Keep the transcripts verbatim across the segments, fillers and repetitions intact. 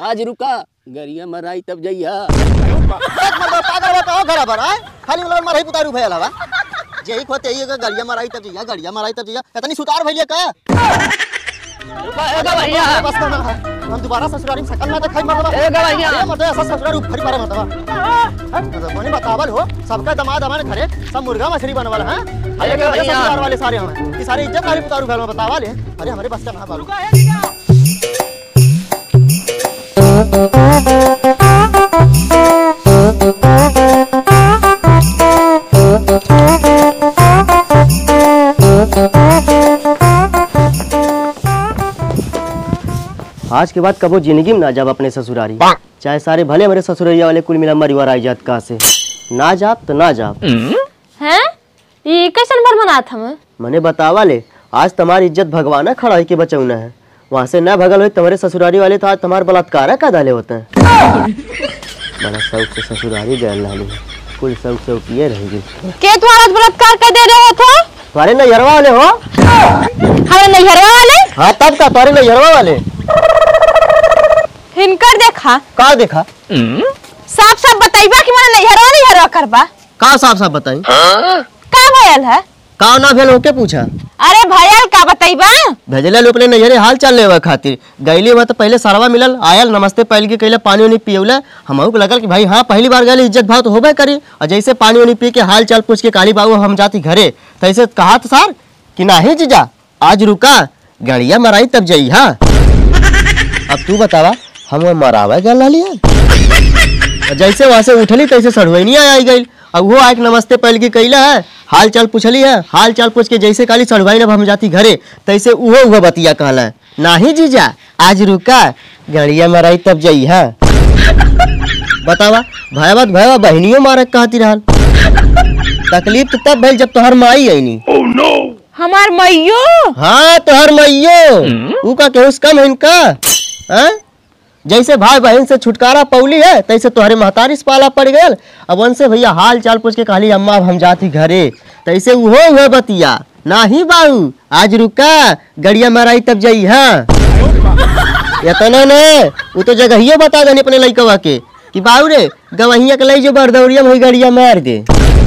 आज रुका गरिया मराई तब जइया। पागल बताओ घर पर आए खाली लोग मराई पुतारू भयल हवा जेही खोते ये गरिया मराई तब जइया गरिया मराई तब जइया इतनी सुतार भइले का रुका भैया बस करना है हम दोबारा ससुरारी में सकल ना तो खाई मरवा ए भैया मत ऐसा ससुरारी फरी मारे मतवा कोने बतावल हो सबका दमाद हमारे घरे सब मुर्गा मछली बनवाला है अरे ससुराल वाले सारे हम ये सारे इज्जत वाली पुतारू भयल में बतावल है अरे हमारे बस का ना बाबू आज के बाद कबो जिंदगी में ना जाब अपने ससुरारी चाहे सारे भले हमारे ससुरैया वाले कुल मिला मरिवार आई जात का से ना जाब तो ना जाब हैं ये कैसन बर मनात हम मने बतावा ले आज तुम्हारी इज्जत भगवान खड़ा के बचौना है वहाँ से ना भगल हो तुम्हारे ससुरारी वाले तो आज तुम्हारे बलात्कार का डाले होते हैं बड़ा शौक से ससुरारी गए लाली कुल शौक से पिए रहेगी के तुम्हारा बलात्कार कर दे रहे हो तो तुम्हारे नैहरवा वाले हो हमारे नैहरवा वाले हाँ तब का तुम्हारे नैहरवा वाले हिनकर देखा का देखा साफ साफ बताइबा कि मैंने नैहरवा नैहरवा करबा का साफ साफ बताई का भयल है का ना भेल होके पूछा अरे भयल का बताइबा भेजले लोग अपने नैहरे हाल चाल लेवा खातिर गईली हुआ तो पहले सरवा मिलल आयल नमस्ते पहल के कहले पानी उनी पियौला हमहू को लगल कि भाई हाँ पहली बार गए इज्जत भाव तो होबे करी और जैसे पानी उनी पी के हाल चाल पूछ के काली बाबू हम जाती घरे तैसे कहा तो सार कि नाही जीजा आज रुका गड़िया मराई तब जई हाँ अब तू बतावा हम मरावा गल लिया जैसे वहां से उठली तैसे सड़वैनी आई गई अब वो आके नमस्ते पहल की कैला है हाल चाल पूछली है हाल चाल पूछ के जैसे काली सड़वाई न हम जाती घरे तैसे उहो उहो बतिया कहला नाही जीजा आज रुका गड़िया मराई तब जई है बतावा भयावत भयावा बहनियों मारक कहती रहल तकलीफ तो तब भइल जब तोहर माई आईनी oh, no. हमार मैयो हाँ तोहर मैयो ऊ का केहूस कम है इनका हाँ जैसे भाई बहन से छुटकारा पौली है तैसे तुम्हारे महतारी से पाला पड़ गया अब उनसे भैया हाल चाल पूछ के कहली अम्मा हम जाती घरे तैसे उहो हुए बतिया नाही बाबू आज रुका गड़िया मराई तब जई हाँ इतना ने वो तो जगह बता देने अपने लइकवा के कि बाबू रे गवहिया के लई जो बरदौरिया में गड़िया मार दे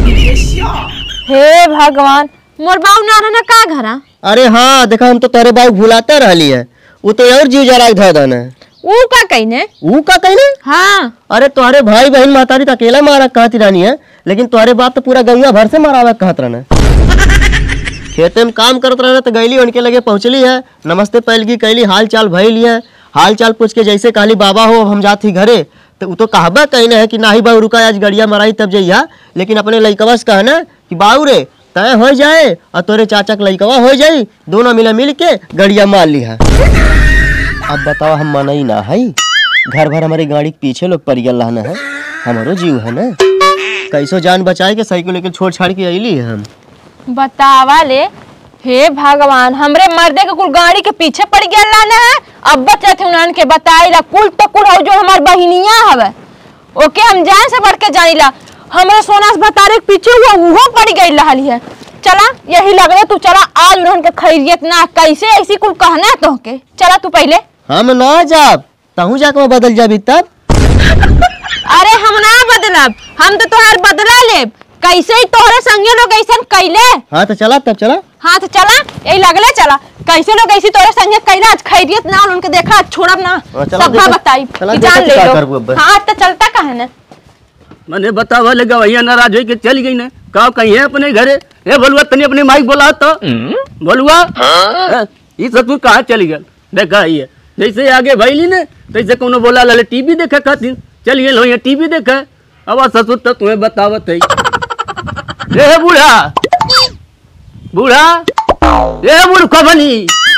हे भगवान मोर बाबू ना रहना का घरा अरे हाँ देखा हम तो तेरे बाबू भुलाते रहली है वो तो और जीव जरा धो देना ऊ का कहने ऊ का कहने हाँ अरे तुम्हारे भाई बहन मातारी तो अकेला मारा कहती रानी है लेकिन तुम्हारे बाप तो पूरा गंगा भर से मारा कहत रहना खेते में काम करत रहना तो गईली उनके लगे पहुंचली है नमस्ते पहलगी कैली हाल चाल भइली है हाल चाल पूछ के जैसे कहली बाबा हो हम जाती घरे तो वो तो कहबा कहने है कि नाही बाबू रुका आज गड़िया मराई तब जइया लेकिन अपने लइकवा से कहना कि बाबू रे तय हो जाए और तोरे चाचा के लइकवा हो जाई दोनों मिला मिल के गड़िया मार ली है अब बताओ हम मनई ना है घर भर हमारे गाड़ी के पीछे लोग परिगल रहना है हमारो जीव है ना कैसो जान बचाए के साइकिल लेके छोड़ छाड़ के अली है हम बतावा ले हे भगवान हमरे मर्दे के कुल गाड़ी के पीछे पड़ गया लाना है अब बचत उन्हन के बताई ला कुल तो कुल हो जो हमार बहिनिया हवे ओके हम जान से बढ़ के जानी ला हमरे सोना से बतारे के पीछे हुआ वो पड़ गई रहली है चला यही लग रहा तू चला आज उन्हन के खैरियत ना कैसे ऐसी कुल कहना तो के चला तू पहले हम ना जाब तहू जाके बदल जाबी तब अरे हम ना बदलब हम तो तोहार बदला लेब कैसे ही तोहरे संगे लोग ऐसा कैले हाँ तो चला तब चला हाँ तो चला यही लगले चला कैसे लोग ऐसी तोरे संगे कैला आज खैरियत ना उनके देखा छोड़ब ना सब बताई जान ले लो हाँ तो चलता कहे ना मैंने बतावा लगा भैया नाराज हो के चली गई ना का कहीं है अपने घरे ए बोलुआ तनी अपनी माइक बोला तो बोलुआ ये सब तू कहाँ चली गल देखा ही है जैसे आगे भैली ने तैसे कोनो बोला लाले टीवी देखे खातिर चल गए यहाँ टीवी देखे अब ससुर तो तुम्हें बतावत है रे बूढ़ा बूढ़ा रे बूढ़ बनी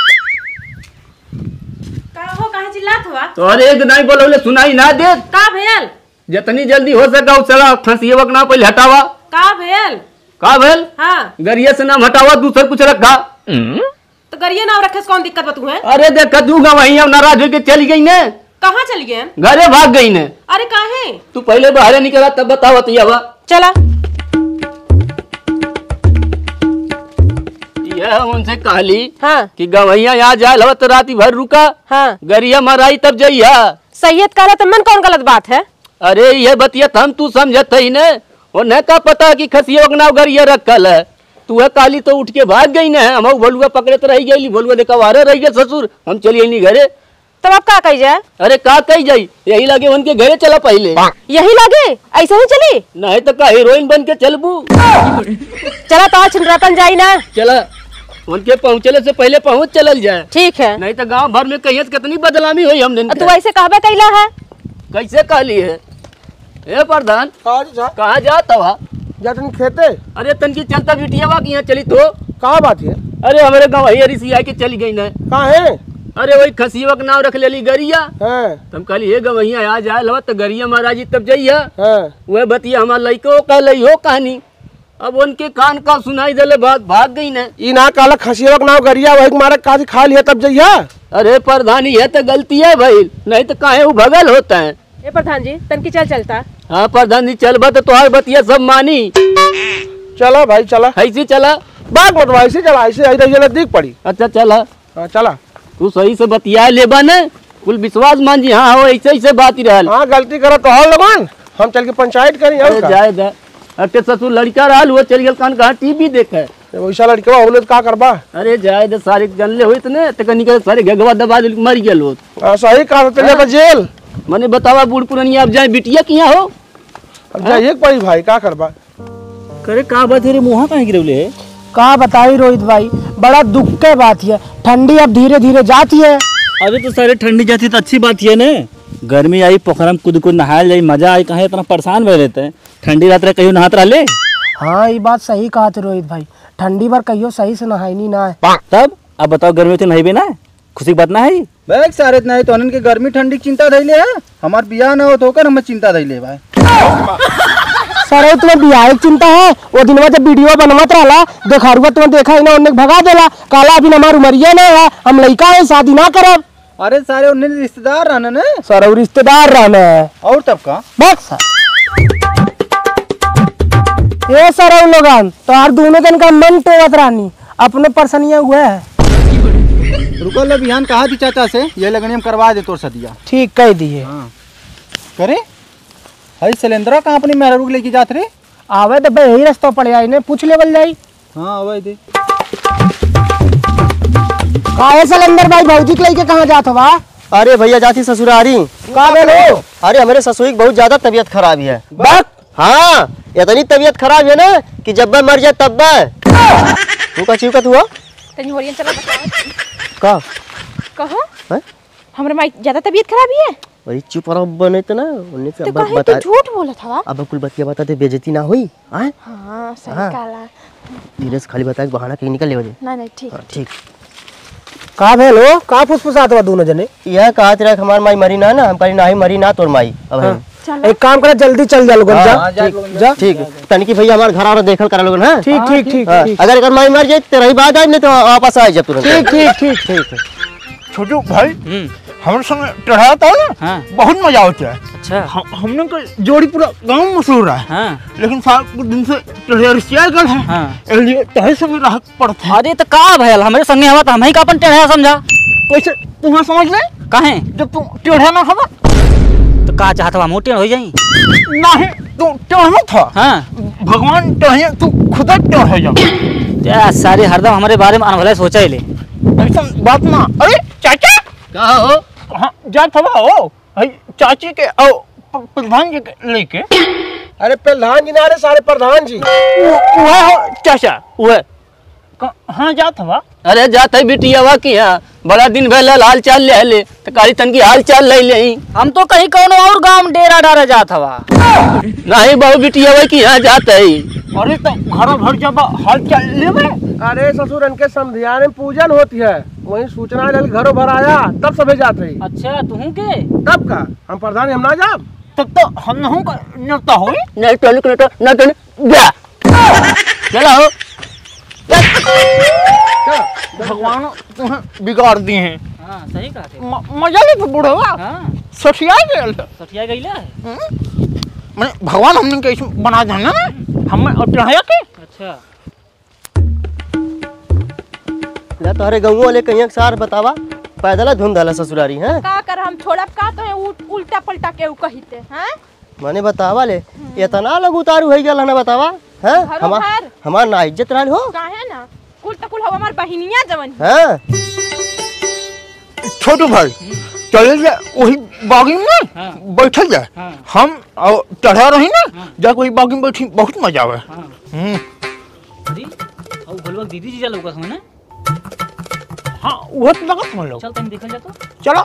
का हो काहे चिल्लात हुआ तो अरे एक नहीं बोलोले सुनाई ना दे का भयल जितनी जल्दी हो सका चला फंसिए ना पहले हटावा का भयल का भेल हाँ गरिया से नाम हटावा दूसर कुछ रखा तो गरिया नाम रखे कौन दिक्कत बतू है अरे देखा दूंगा वहीं नाराज होके चली गई ने कहाँ चली गए घरे भाग गई ने अरे काहे तू पहले बाहर निकला तब बतावा तो ये चला यह उनसे कहली हाँ कि गवैया यहाँ जाए लवा तो राती भर रुका हाँ गरिया मराई तब जइया सैयद कह रहा तो मन कौन गलत बात है? अरे ये बतिया हम तू समझत ही न, और न का पता कि खसिया के नाव गरिया रखल है। तू है काली तो उठ के भाग गई न, हम भलुआ पकड़े तो रह गई, भलुआ देखा वारे रह गए ससुर, हम चलिए नहीं घरे। तब आप का कही जाए? अरे का कही जाई, यही लगे उनके घरे चला पहले। यही लगे ऐसे ही चली? नहीं तो का हीरोइन बन के चलबू। चला तो छिंदरापन जाई ना। चला उनके पहुँचले से पहले पहुँच चलल जाए। ठीक है। नहीं तो गांव भर में कहीं कितनी बदनामी हुई हमने। तू ऐसे कहबे कैला है? कैसे कहली है? ए प्रधान कहाँ जाता हुआ? जातन खेते। अरे तन की चलता बिटिया की यहाँ चली तो कहाँ बात है? अरे हमारे गाँव हरी सिया के चली गई न। कहाँ है? अरे वही खसिया के नाव रख ले ली गरिया। हाँ। तुम कल ये गवैया आ जाए लवा तो गरिया महाराजी तब जाइया। हाँ। वह बतिया हमारा लड़को कह लई हो कहानी। अब उनके कान का सुनाई दे बात भाग गई न। ई ना काला खसिया के नाव गरिया वही मारा काजी खा लिया तब जइया। अरे प्रधान ये तो गलती है भाई, नहीं तो काहे वो भगल होता है। ए प्रधान जी तन की चल चलता। हाँ प्रधान जी चल तो तुम्हारी बतिया सब मानी। चला भाई चला। ऐसी चला बाग मतवा ऐसे चला, ऐसे आई रही नजदीक पड़ी। अच्छा चला। हाँ चला। तू सही से बतिया लेबा न, कुल विश्वास मान जी। हाँ हो ऐसे ऐसे बात ही रहल। हाँ गलती करा तो हल लगन, हम चल के पंचायत करी। अरे जाए दा अटे ससुर लड़का रहल वो चल गया कान कहाँ टीवी देखे। वैसा लड़का होले तो का करबा? अरे जाए दे सारे जानले होइत ने त कनी के सारे गगवा दबा दे मर गेल होत। हाँ, सही कहा तो जाता जेल। मने बतावा बूढ़ पुरानिया अब जाए बिटिया किया हो। अब जाइए पड़ी भाई का करबा? करे का बात रे मुहा काहे गिरवले है? का बताई रोहित भाई, बड़ा दुख के बात है। ठंडी अब धीरे धीरे जाती है। अरे तो सारे ठंडी जाती तो अच्छी बात है न। गर्मी आई पोखरम कूद कूद नहाए जाई, मजा आई। कहे इतना परेशान भय रहते हैं, ठंडी रात रहे कहीं नहात रहे। हाँ ये बात सही कहा थे रोहित भाई, ठंडी बार कहियो सही से नहाई ना है। तब अब बताओ गर्मी तो नहीं भी ना, खुशी की बात ना है भाई। सारे नहीं तो के गर्मी ठंडी की चिंता धैले है, हमार बियाह ना हो तो होकर हमें चिंता धैले भाई। सर तुम्हें बियाह की चिंता है? वो दिन जब वीडियो बनवत रहा देखारुआ तुम्हें देखा ही ना, उन्हें भगा देला। काला अभी हमार उमरिया नहीं है, हम लड़का है, शादी ना करब। अरे सारे उन्हें रिश्तेदार रहना न। सर और रिश्तेदार रहना है और तब का बस ये सर लोगन तो हर दोनों दिन का मन टोवत रहनी अपने परसनिया हुए है। रुको ले बिहान कहा थी चाचा से ये लगनी हम करवा दे तोर सदिया। ठीक कह दिए। हाँ। करे हई सिलेंडर कहाँ अपनी मेहरुक लेके जात रे? आवे तो भाई यही रास्ता पड़ जाए, पूछ लेवल जाई। हाँ आवे दे। काहे सिलेंडर भाई भौजी के लेके कहाँ जात हवा? अरे भैया जाती ससुरारी। का बेलो? अरे हमारे ससुर की बहुत ज्यादा तबीयत खराब है। बक हाँ इतनी तबीयत खराब है ना कि जब मैं मर जाए तब तू का चिवकत हुआ तनी होरियन चला बताओ का कहो हैं? हमरे माई ज्यादा तबीयत खराब है। वही चुप रहो बने तो ना उन्हें से तो अब कहे बता। तू झूठ बोला था। अब कुल बतिया बताते बेइज्जती ना हुई। हाँ हाँ सही हाँ। काला। धीरे से खाली बता के बहाना कहीं निकल ले वजह। नहीं नहीं ठीक हाँ, ठीक। का भेलो का फुसफुसात हुआ दोनों जने? यह कहा तेरा हमार माई मरी ना ना हम कहीं ना ही मरी ना तोर माई अब है। एक काम करे जल्दी चल जा लोगन। जा जा ठीक तनिकी भैया हमारे घर आ देखल करा लोगन। हाँ ठीक ठीक ठीक हाँ, ठीक अगर अगर माई मर जाए तो रही बात आज नहीं तो वापस आ जा तुरंत। ठीक ठीक ठीक ठीक। छोटू भाई हमारे संग चढ़ाया था ना। हाँ। बहुत मजा आता है। अच्छा हम हमने का जोड़ी पूरा गांव में मशहूर है। हाँ। लेकिन साल कुछ दिन से चढ़िया रिश्तेदार गल है। हाँ। इसलिए तहे संग राहत पड़ता है। अरे तो का भयल हमारे संगे हवा तो हम ही का अपन टेढ़ा समझा। कैसे तुम्हें समझ ले काहे जब तुम टेढ़ा ना था तो का चाहत हवा मोटे हो जाई नहीं तू टेढ़ा था। हाँ भगवान टेढ़े तू खुद टेढ़ा जा। या सारे हरदम हमारे बारे में अनभले सोचा ही ले। ऐसा बात ना। अरे चाचा का हो हाँ जा था हो भाई चाची के ओ प- प्रधान जी के लेके। अरे प्रधान जी ना रे सारे प्रधान जी। वो वो है हो चाचा वो हाँ जा था। अरे जाते बिटिया की यहाँ बड़ा दिन भले हाल चाल ले ले तो काली तन की हाल चाल ले ले। हम तो कहीं कौन और गांव में डेरा डारा जात हवा। नहीं बहु बिटिया की यहाँ जाते ही। अरे तो घर भर जब हाल चाल ले। अरे ससुर इनके समधिया में पूजन होती है, वही सूचना ले घरों भर आया तब सभी जाते ही। अच्छा तू के तब का हम प्रधान हम ना जाब। तब तो हम नहीं का न्योता हो। नहीं तो नहीं तो नहीं तो जा चला हो। भगवान तुम्हें बिगाड़ दिए हैं। हाँ सही कहा थे। म- मजा ले तो बुढ़वा हाँ सठिया गेल है। सठिया गईला है। मैंने भगवान हमने कैसे बना देना हमें चढ़ाया के। अच्छा या तोहरे गाँव वाले कहीं सार बतावा पैदल धुन डाला ससुरारी हैं। का कर हम छोड़ब का तो है उ- उल्टा पलटा के उ कहिते हैं। माने बतावा ले इतना लोग उतारू हो गया ना बतावा हैं घरों हमार घर। हमार ना इज्जत रहल हो काहे ना कुल तो कुल हो हमार बहिनिया जवन हैं। छोटू भाई चले जा वही बागी में बैठल जाए हम और चढ़ा रही ना जा कोई बागी में बैठी बहुत मजा आवे। हम्म अरे और भलवा दीदी जी चलो का ना। हाँ वो तो लगा तुम लोग चल तनी देखल जा तो। चलो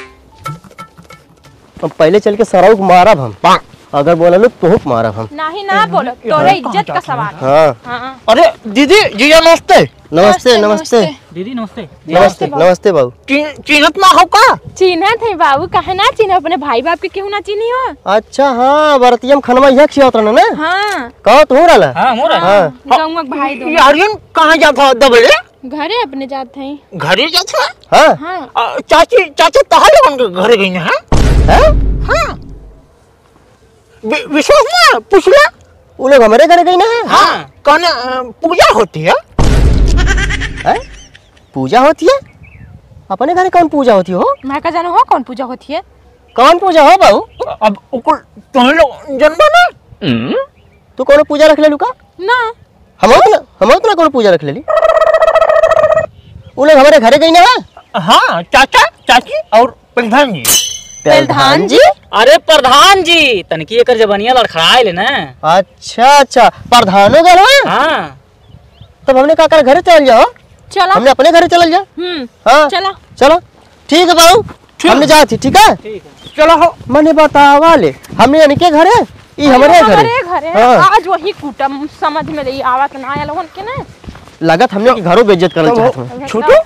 हम पहले चल के सराउ को मारब हम अगर बोला लो तो मारब हम। नाही ना बोलो तोरे इज्जत का सवाल है। हाँ हां अरे दीदी जीजा नमस्ते। नमस्ते नमस्ते दीदी नमस्ते। नमस्ते नमस्ते बाबू। ची- चिन्हत ना हो का? चिन्ह थे बाबू काहे ना चिन्ह अपने भाई बाप के केहू ना चिन्ही हो। अच्छा हाँ बरतियम खनमा यह खिया उतरना ना हां कहो तो हो रहा हां मोरा हाँ गांव के भाई दो यारियन कहाँ जाता दबले? घरे अपने जाते हैं। घरे जाता है? हाँ हां आ, चाची चाची कहाँ लोगन के घरे गई हैं? हैं हाँ वि- विश्वास ना पूछ ले। वो लोग हमारे घर गई ना हाँ कहने अ, पूजा होती है। हैं पूजा होती है अपने घर कौन पूजा होती हो मैं का जानो हो कौन पूजा होती है। कौन पूजा हो बाबू अब उकुल तुम लोग जन्मा ना तू कौन पूजा रख ले लुका ना हम उतना हम उतना कौन पूजा रख लेली वो लोग हमारे घरे गई ना हाँ चाचा चाची और प्रधान जी। प्रधान जी अरे प्रधान जी तनकी एकर जबनिया लड़खड़ाए ले ना। अच्छा अच्छा प्रधानो गल हां तब हमने का कर घरे चल जाओ चला हमने अपने घरे चल जा हम्म हाँ चला चलो ठीक है बाबू हमने जाती ठीक है ठीक है। चलो हो मैंने बतावा ले हमने इनके घरे ई हमारे घरे हमारे घरे हाँ। आज वही कुटम समझ में नहीं आवत ना आया लोगन के ना। लागत हमने की घरों बेइज्जत करना चाहते हैं छोटू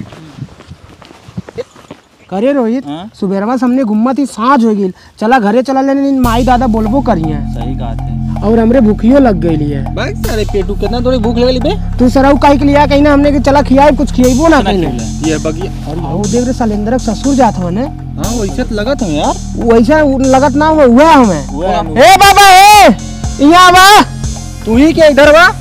करे रोहित हाँ? सुबेरवा से हमने घुम्मत ही साँझ हो गई चला घरे चला लेने माई दादा बोलबो करिए सही बात है। और हमरे भूखियो लग गई है। भाई सारे पेटू कितना थोड़ी भूख लगली बे। तू सराउ काहे के लिया कहीं ना हमने के चला खियाए कुछ खियाइबो ना कहीं ये बगी और देव रे सलेंदर के ससुर जात हो ने हाँ वैसे तो लगा तुम्हें यार। वैसा लगत ना हुआ हुआ हमें हुआ ए बाबा ए यहाँ बा तू ही के इधर बा।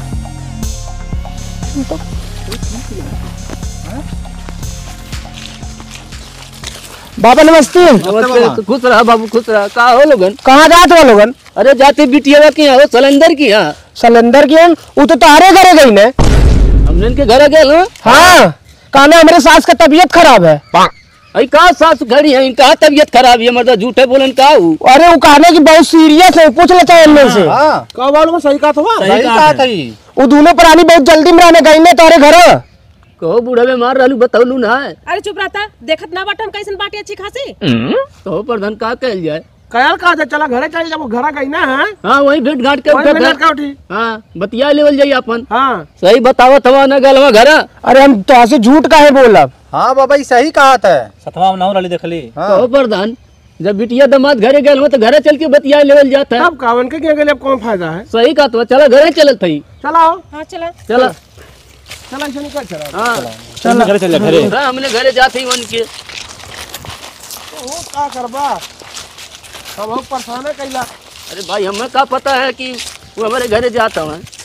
बाबा नमस्ते। नमस्ते खुश रहा बाबू खुश रहा का हो लोगन कहाँ जात हो लोगन अरे जाते बिटिया की हो सलेंदर की यहाँ सलेंदर की हम वो तो तारे घरे गई ने हमने इनके घर गए हाँ हाँ कहना हमारे सास का तबीयत खराब है। अई का सास घड़ी है इनका तबीयत खराब है मर्द झूठे बोलन का हूँ अरे वो कहने की बहुत सीरियस है पूछ लेता है इनमें से हाँ का बालों में सही कहा था सही कहा था ही। वो दोनों प्राणी बहुत जल्दी में रहने गई ने तारे घर कहो बूढ़े में मार रहलू बतौलू ना है अरे चुप रहता देखत ना बाटम कैसन बाटी अच्छी खासी। तो प्रधान का कहल जाए कयाल कहा था चला घरे चल जब घर गई ना है हाँ वही भेंट घाट के वही उठे मिनट थे। का उठी हाँ बतिया लेवल जाइए अपन हाँ सही बताओ थवा न गलवा घर अरे हम तो ऐसे झूठ काहे बोला हाँ बाबा ये सही कहा था। सतवा में नाव रली देखली। कहो प्रधान जब बिटिया दामाद घरे गए हो तो घरे चल के बतिया लेवल जाता है अब कावन के क्या अब कौन फायदा है सही का तो चला घरे चलत थी चलाओ हाँ चला चला चला ऐसे निकल चला हाँ चल घरे चल घरे। हाँ, हमने घरे जाते ही उनके वो का करबा हम परेशान है कैला अरे भाई हमें का पता है कि वो हमारे घरे जाता है